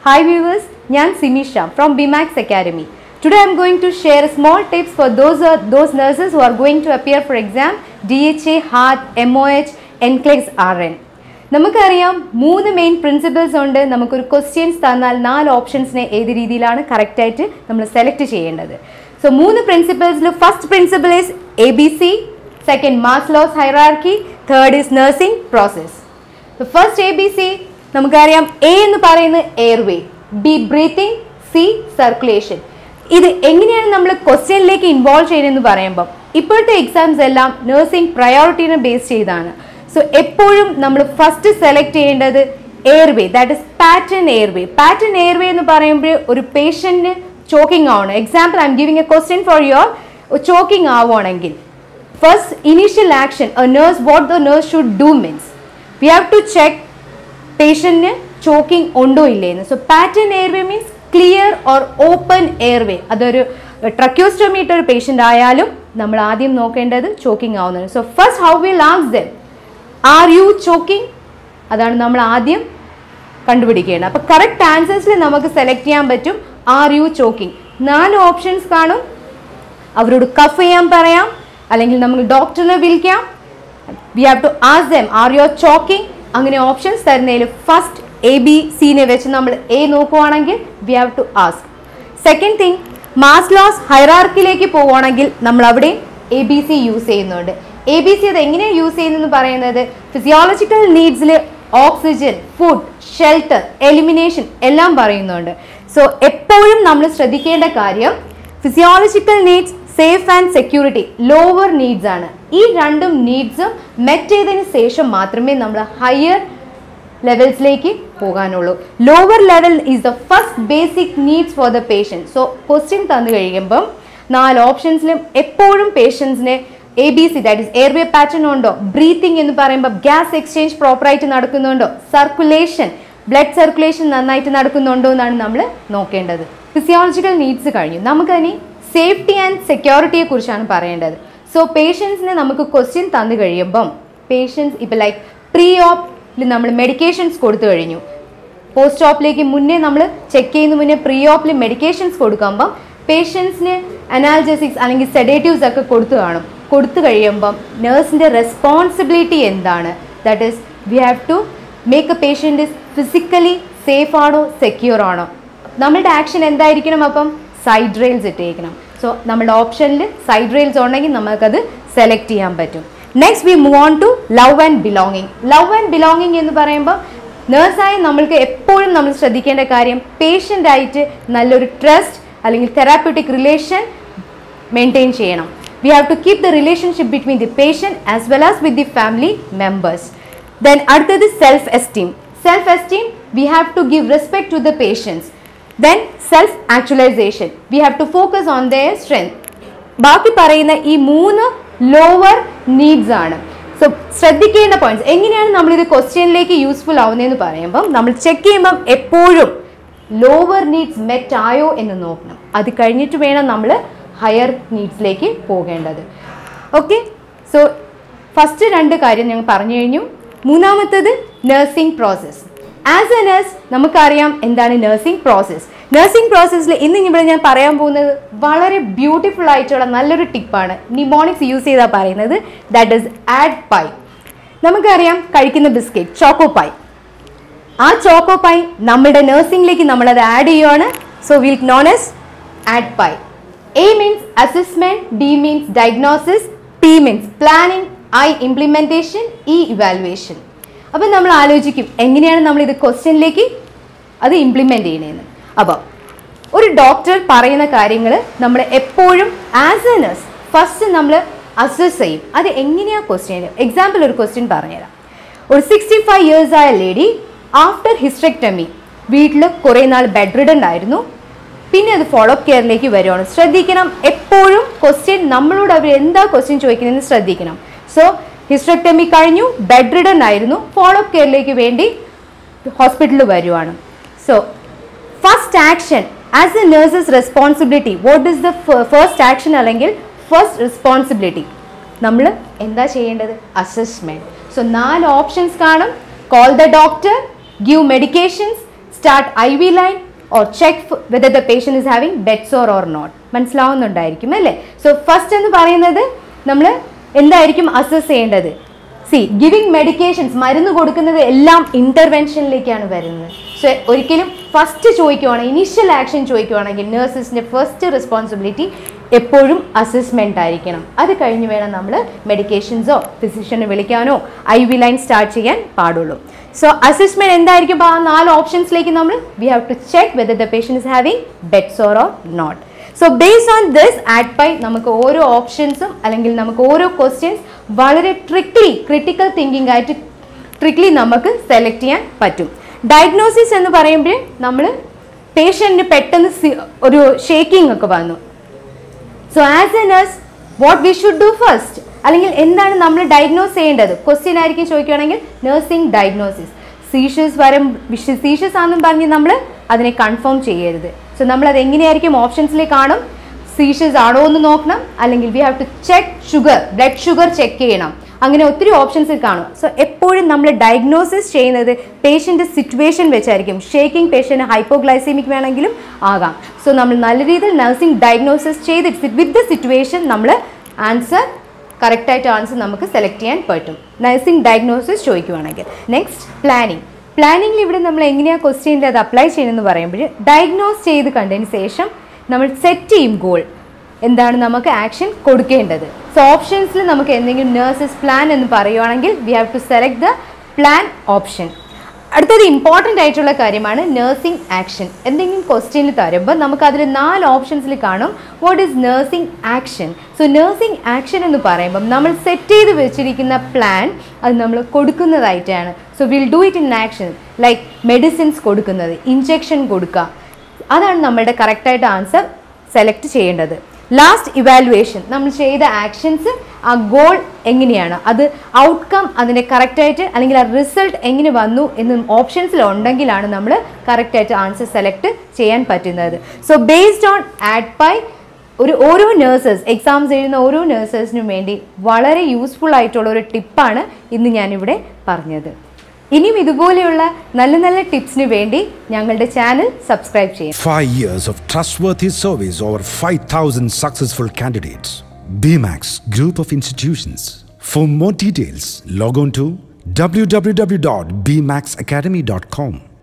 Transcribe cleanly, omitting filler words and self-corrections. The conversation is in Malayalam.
Hi viewers, I am Simisha from Bemax Academy. Today I am going to share small tips for those nurses who are going to appear for exam DHA, HAAD, MOH, NCLEX RN. നമുക്കറിയാം മൂന്ന് മെയിൻ പ്രിൻസിപ്പിൾസ് ഉണ്ട്. നമുക്കൊരു ക്വസ്റ്റ്യൻസ് തന്നാൽ 4 ഓപ്ഷൻസിനെ ഏത് രീതിയിലാണ് കറക്റ്റ് ആയിട്ട് നമ്മൾ സെലക്ട് ചെയ്യേണ്ടത്. സോ മൂന്ന് പ്രിൻസിപ്പിൾസിൽ first principle is ABC, second Maslow's hierarchy, third is nursing process. So first ABC നമുക്കറിയാം A എന്ന് പറയുന്നത് airway, B breathing, C circulation. ഇത് എങ്ങനെയാണ് നമ്മൾ ക്വസ്റ്റ്യനിലേക്ക് ഇൻവോൾവ് ചെയ്യുന്നതെന്ന് പറയുമ്പോൾ ഇപ്പോഴത്തെ എക്സാംസ് എല്ലാം നഴ്സിംഗ് പ്രയോറിറ്റീനെ ബേസ് ചെയ്താണ്. സോ എപ്പോഴും നമ്മൾ ഫസ്റ്റ് സെലക്ട് ചെയ്യേണ്ടത് airway, that is patent airway. Patent airway എന്ന് പറയുമ്പോൾ ഒരു പേഷ്യൻറ്റിന് ചോക്കിംഗ് ആവണം. Example I am giving a question for your choking ആവുകയാണെങ്കിൽ first initial action what the nurse should do means we have to check പേഷ്യൻറ്റിന് ചോക്കിംഗ് ഉണ്ടോ ഇല്ലേന്ന്. So patent airway means clear or open airway. അതൊരു ട്രക്യോസ്റ്റോമി ഇട്ട ഒരു പേഷ്യൻ്റ് ആയാലും നമ്മൾ ആദ്യം നോക്കേണ്ടത് ചോക്കിംഗ് ആവുന്നത്. So first how will ask them are you choking, അതാണ് നമ്മൾ ആദ്യം കണ്ടുപിടിക്കേണ്ടത്. അപ്പോൾ കറക്റ്റ് ആൻസേഴ്സിൽ നമുക്ക് സെലക്ട് ചെയ്യാൻ പറ്റും ആർ യു ചോക്കിംഗ്. 4 ഓപ്ഷൻസ് കാണും. അവരോട് കഫ് ചെയ്യാൻ പറയാം, അല്ലെങ്കിൽ നമുക്ക് ഡോക്ടറിനെ വിളിക്കാം. We have to ask them are you choking. അങ്ങനെ ഓപ്ഷൻസ് തരുന്നതിൽ ഫസ്റ്റ് ABCനെ വെച്ച് നമ്മൾ A നോക്കുവാണെങ്കിൽ we have to ask. Second thing, Maslow's ഹൈറാർക്കിയിലേക്ക് പോവുകയാണെങ്കിൽ നമ്മൾ അവിടെ ABC യൂസ് ചെയ്യുന്നുണ്ട്. ABC അത് എങ്ങനെയാണ് യൂസ് ചെയ്യുന്നതെന്ന് പറയുന്നത് ഫിസിയോളജിക്കൽ നീഡ്സിൽ ഓക്സിജൻ, ഫുഡ്, ഷെൽട്ടർ, എലിമിനേഷൻ എല്ലാം പറയുന്നുണ്ട്. സോ എപ്പോഴും നമ്മൾ ശ്രദ്ധിക്കേണ്ട കാര്യം physiological needs, safe and security, lower needs ആണ്. ഈ രണ്ടും നീഡ്സും മെറ്റ് ചെയ്തതിന് ശേഷം മാത്രമേ നമ്മൾ ഹയർ ലെവൽസിലേക്ക് പോകാനുള്ളൂ. Lower level is the first basic needs for the patient. So question തന്നു കഴിയുമ്പം 4 ഓപ്ഷൻസിലും എപ്പോഴും പേഷ്യൻസിനെ ABC, that is airway patent ഉണ്ടോ, ബ്രീത്തിങ് എന്ന് പറയുമ്പോൾ ഗ്യാസ് എക്സ്ചേഞ്ച് പ്രോപ്പറായിട്ട് നടക്കുന്നുണ്ടോ, സർക്കുലേഷൻ, ബ്ലഡ് സർക്കുലേഷൻ നന്നായിട്ട് നടക്കുന്നുണ്ടോ എന്നാണ് നമ്മൾ നോക്കേണ്ടത്. ഫിസിയോളജിക്കൽ നീഡ്സ് കഴിഞ്ഞു. നമുക്കതിന് സേഫ്റ്റി ആൻഡ് സെക്യൂരിറ്റിയെ കുറിച്ചാണ് പറയേണ്ടത്. സോ പേഷ്യൻസിനെ നമുക്ക് ക്വസ്റ്റ്യൻ തന്നു കഴിയുമ്പം പേഷ്യൻസ് ഇപ്പോൾ ലൈക്ക് പ്രീ ഓപ്പിൽ നമ്മൾ മെഡിക്കേഷൻസ് കൊടുത്തു കഴിഞ്ഞു. പോസ്റ്റ് ഓപ്പിലേക്ക് മുന്നേ നമ്മൾ ചെക്ക് ചെയ്യുന്ന മുന്നേ പ്രീ ഓപ്പിൽ മെഡിക്കേഷൻസ് കൊടുക്കുമ്പം പേഷ്യൻസിന് അനാൽജസിക്സ് അല്ലെങ്കിൽ സെഡേറ്റീവ്സ് ഒക്കെ കൊടുത്തു കഴിയുമ്പം നേഴ്സിൻ്റെ റെസ്പോൺസിബിലിറ്റി എന്താണ്, that is we have to make a patient is physically safe ആണോ സെക്യൂർ ആണോ. നമ്മളുടെ ആക്ഷൻ എന്തായിരിക്കണം, അപ്പം സൈഡ് റെയിൽസ് ഇട്ടേക്കണം. സോ നമ്മുടെ ഓപ്ഷനിൽ സൈഡ് റെയിൽസ് ഉണ്ടെങ്കിൽ നമുക്കത് സെലക്ട് ചെയ്യാൻ പറ്റും. Next we move on to love and belonging. Love and belonging എന്ന് പറയുമ്പോൾ നേഴ്സായി നമ്മൾക്ക് എപ്പോഴും നമ്മൾ ശ്രദ്ധിക്കേണ്ട കാര്യം പേഷ്യൻ്റായിട്ട് നല്ലൊരു ട്രസ്റ്റ് അല്ലെങ്കിൽ തെറാപ്യൂട്ടിക് റിലേഷൻ മെയിൻറ്റെയിൻ ചെയ്യണം. We have to keep the relationship between the patient as well as with the family members. Then അടുത്തത് self esteem. Self esteem we have to give respect to the patients. Then self actualization, we have to focus on their strength. ബാക്കി പറയുന്ന ഈ 3 ലോവർ നീഡ്സ് ആണ്. സോ ശ്രദ്ധിക്കേണ്ട പോയിന്റ്സ് എങ്ങനെയാണ് നമ്മളിത് ക്വസ്റ്റ്യനിലേക്ക് യൂസ്ഫുൾ ആവുന്നതെന്ന് പറയുമ്പം നമ്മൾ ചെക്ക് ചെയ്യുമ്പം എപ്പോഴും ലോവർ നീഡ്സ് മെറ്റ് ആയോ എന്ന് നോക്കണം. അത് കഴിഞ്ഞിട്ട് വേണം നമ്മൾ ഹയർ നീഡ്സിലേക്ക് പോകേണ്ടത്. ഓക്കെ, സോ ഫസ്റ്റ് 2 കാര്യം ഞങ്ങൾ പറഞ്ഞു കഴിഞ്ഞു. മൂന്നാമത്തത് nursing process. As a nurse നമുക്കറിയാം എന്താണ് നഴ്സിംഗ് പ്രോസസ്സ്. നഴ്സിംഗ് പ്രോസസ്സിൽ ഇന്ന് ഇവിടെ ഞാൻ പറയാൻ പോകുന്നത് വളരെ ബ്യൂട്ടിഫുൾ ആയിട്ടുള്ള നല്ലൊരു ടിപ്പാണ്. നിമോണിക്സ് യൂസ് ചെയ്താൽ പറയുന്നത് ദാറ്റ് ഈസ് ആഡ് പൈ. നമുക്കറിയാം കഴിക്കുന്ന ബിസ്ക്കറ്റ് ചോക്കോ പൈ. ആ ചോക്കോ പൈ നമ്മുടെ നഴ്സിംഗിലേക്ക് നമ്മളത് ആഡ് ചെയ്യുവാണ്. So will known as ADPIE. A means assessment, D means diagnosis, P means planning, I implementation, E evaluation. അപ്പോൾ നമ്മൾ ആലോചിക്കും എങ്ങനെയാണ് നമ്മൾ ഇത് ക്വസ്റ്റ്യനിലേക്ക് അത് ഇംപ്ലിമെൻ്റ് ചെയ്യണമെന്ന്. അപ്പോൾ ഒരു ഡോക്ടർ പറയുന്ന കാര്യങ്ങൾ നമ്മൾ എപ്പോഴും ആസ് എ നഴ്സ് ഫസ്റ്റ് നമ്മൾ അസസ് ചെയ്യും. അത് എങ്ങനെയാണ് ക്വസ്റ്റ്യൻ. എക്സാമ്പിൾ ഒരു ക്വസ്റ്റ്യൻ പറഞ്ഞുതരാം. ഒരു 65 ഇയേഴ്സ് ആയ ലേഡി ആഫ്റ്റർ ഹിസ്റ്ററെക്ടമി വീട്ടിൽ കുറേ നാൾ ബെഡ് റിഡൻ ആയിരുന്നു. പിന്നെ അത് ഫോളോ അപ്പ് കെയറിലേക്ക് വരുവാണ്. ശ്രദ്ധിക്കണം എപ്പോഴും ക്വസ്റ്റ്യൻ നമ്മളോട് അവർ എന്താ ക്വസ്റ്റ്യൻ ചോദിക്കുന്നതെന്ന് ശ്രദ്ധിക്കണം. സോ ഹിസ്റ്ററെക്ടമി കഴിഞ്ഞു, ബെഡ് റിഡൻ ആയിരുന്നു, ഫോളോ അപ്പ് കെയറിലേക്ക് വേണ്ടി ഹോസ്പിറ്റലിൽ വരുവാണ്. So first action as a nurses responsibility, what is the first action അല്ലെങ്കിൽ ഫസ്റ്റ് റെസ്പോൺസിബിലിറ്റി നമ്മൾ എന്താ ചെയ്യേണ്ടത്, അസസ്മെൻറ്റ്. സോ 4 ഓപ്ഷൻസ് കാണും. Call the doctor, give medications, start IV line or check whether the patient is having bed sore or not. മനസ്സിലാവുന്നുണ്ടായിരിക്കും അല്ലേ? സോ ഫസ്റ്റ് എന്ന് പറയുന്നത് നമ്മൾ എന്തായിരിക്കും അസസ് ചെയ്യേണ്ടത്? സി ഗിവിങ് മെഡിക്കേഷൻസ്, മരുന്ന് കൊടുക്കുന്നത് എല്ലാം ഇൻ്റർവെൻഷനിലേക്കാണ് വരുന്നത്. സോ ഒരിക്കലും ഫസ്റ്റ് ചോദിക്കുവാണെങ്കിൽ, ഇനീഷ്യൽ ആക്ഷൻ ചോദിക്കുവാണെങ്കിൽ നഴ്സസിൻ്റെ ഫസ്റ്റ് റെസ്പോൺസിബിലിറ്റി എപ്പോഴും അസസ്മെൻ്റ് ആയിരിക്കണം. അത് കഴിഞ്ഞ് വേണം നമ്മൾ മെഡിക്കേഷൻസോ ഫിസിഷ്യനെ വിളിക്കാനോ IV ലൈൻ സ്റ്റാർട്ട് ചെയ്യാൻ പാടുള്ളൂ. സോ അസസ്മെൻറ്റ് എന്തായിരിക്കും? ആ 4 ഓപ്ഷൻസിലേക്ക് നമ്മൾ we have to check whether the patient is having bed sore or not. So based on this ADPIE നമുക്ക് ഓരോ ഓപ്ഷൻസും അല്ലെങ്കിൽ നമുക്ക് ഓരോ ക്വസ്റ്റ്യൻസ് വളരെ ക്രിട്ടിക്കൽ തിങ്കിങ് ആയിട്ട് ട്രിക്ലി നമുക്ക് സെലക്ട് ചെയ്യാൻ പറ്റും. ഡയഗ്നോസിസ് എന്ന് പറയുമ്പോൾ നമ്മൾ പേഷ്യൻറ്റിന് പെട്ടെന്ന് ഒരു ഷേക്കിംഗ് ഒക്കെ വന്നു. So as a nurse what we should do first, അല്ലെങ്കിൽ എന്താണ് നമ്മൾ ഡയഗ്നോസ് ചെയ്യേണ്ടത്? ക്വസ്റ്റ്യൻ ആയിരിക്കും ചോദിക്കുകയാണെങ്കിൽ നഴ്സിംഗ് ഡയഗ്നോസിസ്. സീഷേഴ്സ് സീഷേഴ്സ് ആണെന്നും പറഞ്ഞ് നമ്മൾ അതിനെ കൺഫേം ചെയ്യരുത്. സോ നമ്മളത് എങ്ങനെയായിരിക്കും ഓപ്ഷൻസിലേക്ക് കാണും? സീഷേഴ്സ് ആണോ എന്ന് നോക്കണം, അല്ലെങ്കിൽ we have to check sugar, blood sugar check ചെയ്യണം. അങ്ങനെ ഒത്തിരി ഓപ്ഷൻസിൽ കാണും. സോ എപ്പോഴും നമ്മൾ ഡയഗ്നോസിസ് ചെയ്യുന്നത് പേഷ്യൻ്റെ സിറ്റുവേഷൻ വെച്ചായിരിക്കും. ഷേക്കിംഗ് പേഷ്യൻറ്റ് ഹൈപ്പോഗ്ലൈസീമിക് വേണമെങ്കിലും ആകാം. സോ നമ്മൾ നല്ല രീതിയിൽ നഴ്സിംഗ് ഡയഗ്നോസിസ് ചെയ്തിട്ട് വിത്ത് ദ സിറ്റുവേഷൻ നമ്മൾ ആൻസർ കറക്റ്റായിട്ട് ആൻസർ നമുക്ക് സെലക്ട് ചെയ്യാൻ പറ്റും, നഴ്സിംഗ് ഡയഗ്നോസിസ് ചോദിക്കുവാണെങ്കിൽ. നെക്സ്റ്റ് പ്ലാനിങ്ങിൽ ഇവിടെ നമ്മൾ എങ്ങനെയാണ് ക്വസ്റ്റ്യനിൽ അത് അപ്ലൈ ചെയ്യുന്നതെന്ന് പറയുമ്പോൾ ഡയഗ്നോസ് ചെയ്ത് കണ്ടതിന് ശേഷം നമ്മൾ സെറ്റ് ചെയ്യും ഗോൾ, എന്താണ് നമുക്ക് ആക്ഷൻ കൊടുക്കേണ്ടത്. സോ ഓപ്ഷൻസിൽ നമുക്ക് എന്തെങ്കിലും നഴ്സസ് പ്ലാൻ എന്ന് പറയുവാണെങ്കിൽ we have to select the plan option. അടുത്തത് ഇമ്പോർട്ടൻ്റ് ആയിട്ടുള്ള കാര്യമാണ് നഴ്സിംഗ് ആക്ഷൻ. എന്തെങ്കിലും ക്വസ്റ്റ്യനിൽ തരുമ്പോൾ നമുക്കതിൽ 4 ഓപ്ഷൻസിൽ കാണും what is nursing action. So nursing action എന്ന് പറയുമ്പം നമ്മൾ സെറ്റ് ചെയ്ത് വെച്ചിരിക്കുന്ന പ്ലാൻ അത് നമ്മൾ കൊടുക്കുന്നതായിട്ടാണ്. So will do it in action, like medicines കൊടുക്കുന്നത്, ഇഞ്ചെക്ഷൻ കൊടുക്കുക, അതാണ് നമ്മളുടെ കറക്റ്റായിട്ട് ആൻസർ സെലക്ട് ചെയ്യേണ്ടത്. ലാസ്റ്റ് ഇവാലുവേഷൻ, നമ്മൾ ചെയ്ത ആക്ഷൻസ് ആ ഗോൾ എങ്ങനെയാണ്, അത് ഔട്ട്കം അതിൻ്റെ കറക്റ്റായിട്ട് അല്ലെങ്കിൽ ആ റിസൾട്ട് എങ്ങനെ വന്നു എന്ന് ഓപ്ഷൻസിൽ ഉണ്ടെങ്കിലാണ് നമ്മൾ കറക്റ്റായിട്ട് ആൻസർ സെലക്ട് ചെയ്യാൻ പറ്റുന്നത്. സോ ബേസ്ഡ് ഓൺ ആഡ്പൈ ഓരോ നഴ്സസ് എക്സാംസ് എഴുതുന്ന ഓരോ നഴ്സസിനും വേണ്ടി വളരെ യൂസ്ഫുൾ ആയിട്ടുള്ള ഒരു ടിപ്പാണ് ഇന്ന് ഞാനിവിടെ പറഞ്ഞത്. ഇനിയും ഇതുപോലെയുള്ള നല്ല ടിപ്സിന് വേണ്ടി ഞങ്ങളുടെ ചാനൽ സബ്സ്ക്രൈബ് ചെയ്യണം. 5 years of trustworthy service, over 5,000 successful candidates. Bemax Group of Institutions. For more details, log on to www.bemaxacademy.com.